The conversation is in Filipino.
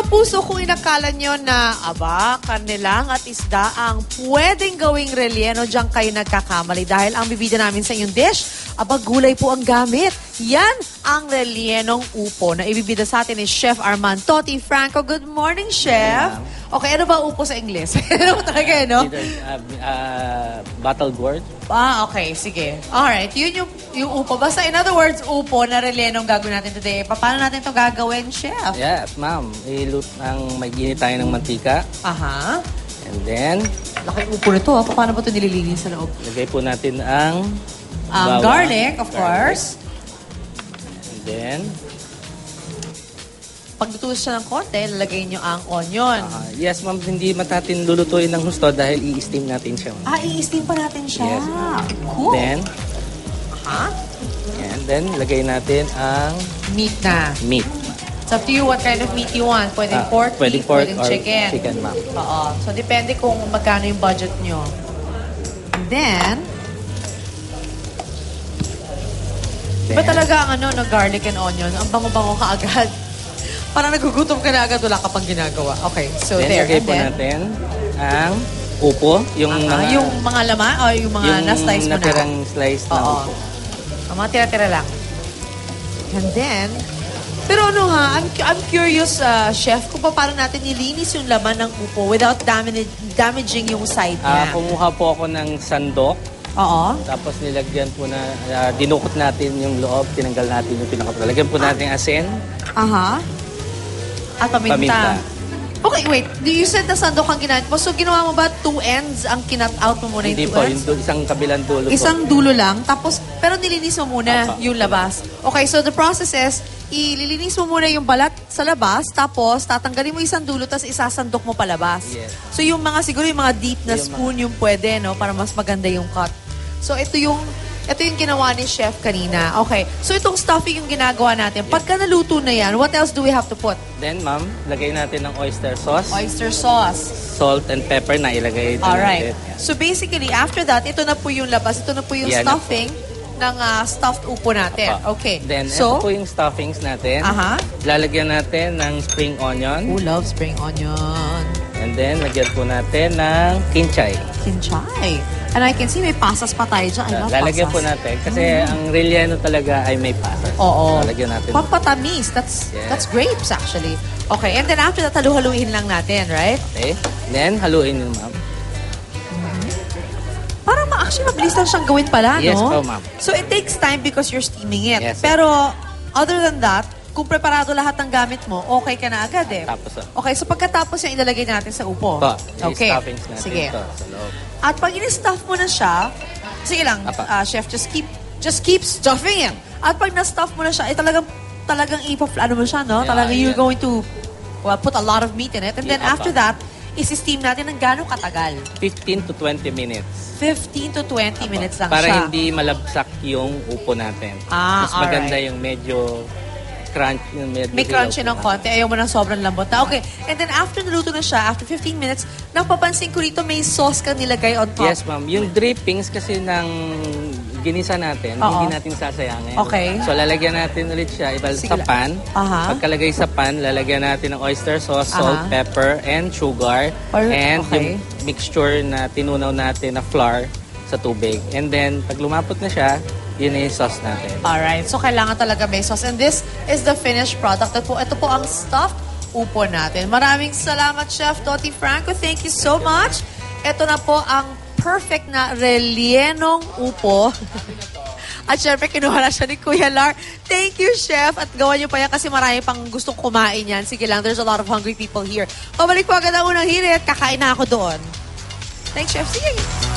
kapuso, kung inakala nyo na, karne lang at isda ang pwedeng gawing relleno, diyan kayo nagkakamali. Dahil ang bibida namin sa inyong dish, gulay po ang gamit. Yan ang rellenong upo na ibibida sa atin ni Chef Armand Toti Franco. Good morning, Chef. Okay, ano ba upo sa Ingles? Ano talaga, no? Battle gourd. Okay, sige. Alright, yun yung upo. Basta in other words, upo na rellenong gagawin natin today. Paano natin ito gagawin, Chef? Yes, ma'am. Mag-init tayo ng mantika. Aha. And then, laki upo nito. Paano ba ito nililinis sa loob? lagay po natin ang garlic, of course. And then, pag luto siya ng konti, lalagay nyo ang onion. yes, ma'am. Hindi matatin lulutuin ng husto dahil i-steam natin siya. I-steam pa natin siya. Yes. Cool. Then, and then, lagay natin ang meat na. meat. It's up to you what kind of meat you want. Pwedeng pork, beef, pwedeng or chicken. chicken, ma'am. Oo. So, depende kung magkano yung budget nyo. And then, iba talaga ang garlic and onion. Ang bango-bango ka agad. Parang nagugutom ka na agad, wala ka pang ginagawa. Okay, so then, there. lagay po natin ang upo. Yung mga laman o yung mga na-slice mo na? Yung natirang slice na upo. Ang mga tira-tira lang. And then, pero I'm curious, Chef, kung paano natin nilinis yung laman ng upo without damaging yung side niya. Kumuha po ako ng sandok. Oo. Tapos nilagyan po dinukot natin yung loob, tinanggal natin yung pinakapula. Lagyan po natin asin. At paminta. Okay, wait. You said na sandok ang ginamit mo. So, ginawa mo ba 2 ends ang kinat out mo muna yung 2 ends? Hindi po, isang kabilang dulo po. Isang dulo lang. Tapos, pero nilinis mo muna yung labas. Okay, so the process is, ililinis mo muna yung balat sa labas, tapos tatanggalin mo isang dulo, tapos isasandok mo palabas. Yes. So, siguro yung mga deep na spoon yung pwede, no? Para mas maganda yung cut. So, ito yung ginawa ni Chef kanina. Okay. So, itong stuffing yung ginagawa natin. Pagka naluto na yan, what else do we have to put? Then, ma'am, lagay natin ng oyster sauce. Oyster sauce. Salt and pepper na ilagay natin. Alright. So, basically, after that, ito na po yung labas. Ito na po yung stuffing ng stuffed upo natin. Okay. Then, ito po yung stuffings natin. Lalagyan natin ng spring onion. Who loves spring onion? And then, lagyan po natin ng kinchay. Kinchay. And I can see may pasas pa tayo dyan. I love lalagyan pasas. po natin. Kasi ang relleno talaga ay may pasas. Oo. Lalagyan natin. Pampatamis. That's grapes actually. Okay. And then after that, halu-haluin lang natin, right? Okay. Then, haluin nyo, ma'am. Parang actually mabilis lang siyang gawin pala, no? Yes po, ma'am. So it takes time because you're steaming it. Yes, pero other than that, kung preparado lahat ng gamit mo, okay ka na agad eh. Tapos, okay, so pagkatapos yung ilalagay natin sa upo. Okay. Stuffings natin. Sige. Ito, sa loob. At pag in-stuff mo na siya, sige lang, Chef, just keep stuffing him. At pag na-stuff mo na siya, talagang ano mo siya, no? Talagang you're going to put a lot of meat in it. And then after that, isi-steam natin ng gano'ng katagal? 15 to 20 minutes. 15 to 20 minutes lang para siya. Para hindi malabsak yung upo natin. Mas maganda yung medyo crunch. May crunchy ng konti. Ayaw mo ng sobrang lambot na. Okay. And then after naluto na siya, after 15 minutes, napapansin ko rito may sauce kang nilagay on top. Yes, ma'am. Yung drippings kasi ng ginisa natin, hindi natin sasayangin. Okay. So, lalagyan natin ulit siya sa pan. Pagkalagay sa pan, lalagyan natin ng oyster sauce, salt, pepper, and sugar. And yung mixture na tinunaw natin na flour sa tubig. And then, pag lumapot na siya, yun yung sauce natin. Alright. So, kailangan talaga may sauce. And this is the finished product. Ito po ang stuffed upo natin. Maraming salamat, Chef Toti Franco. Thank you so much. Ito na po ang perfect na rellenong upo. At syempre, kinuha na siya ni Kuya Lar. Thank you, Chef. At gawa niyo pa yan kasi marami pang gustong kumain yan. Sige lang, there's a lot of hungry people here. Pabalik po agad ang unang hirit. Kakain na ako doon. Thanks, Chef. Sige.